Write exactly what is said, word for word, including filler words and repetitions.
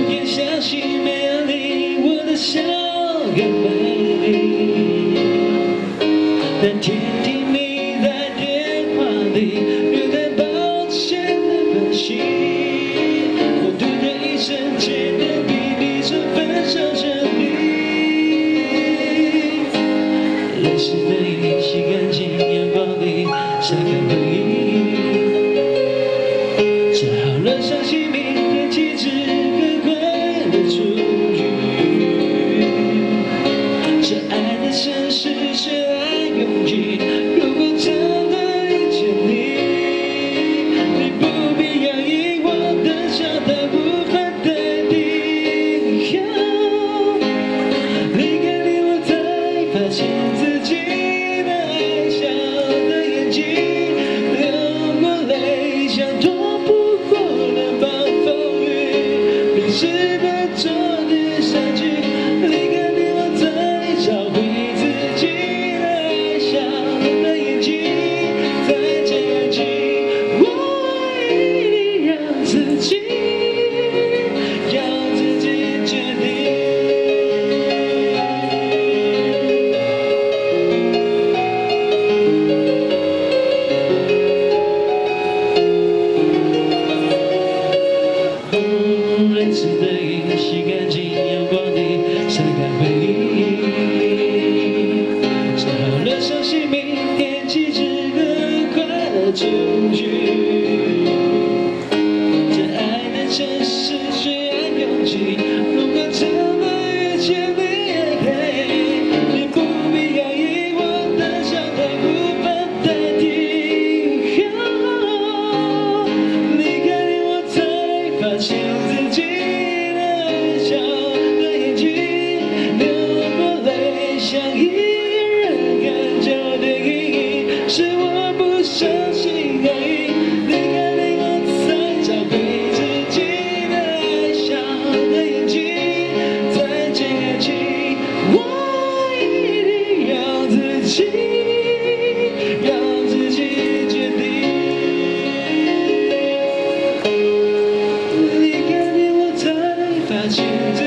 也相信美丽，我的笑更美丽。但听听你在电话里略带抱歉的关心，我突然一瞬间的比你说分手胜利。泪湿的衣洗干净，阳光里晒干回忆。折好了伤心名，点起纸歌，快乐出局。这爱的城市，这爱拥挤。如果真的遇见你，你不必压抑我的笑，它无法代替。离开你，我才发现自己的爱笑的眼睛，流过泪，想躲不过了暴风雨，迷失了昨天相聚。离开你，我才找回自己的爱笑的眼睛，再见爱情，我一定让自己，让自己决定。泪湿的衣洗干净，阳光里晒干回忆。折好了伤心名，点起纸歌，快乐出局。这爱的城市，虽然拥挤，如果真的遇见你，你不必压抑我的笑，它无法代替。离开你，我才发现自己的爱笑的眼睛，流过泪，像一个人看着我的阴影。是我不相信爱意，离开你，我才找回自己的爱笑的眼睛。再见爱情，我一定让自己，让自己决定。离开你，我才发现。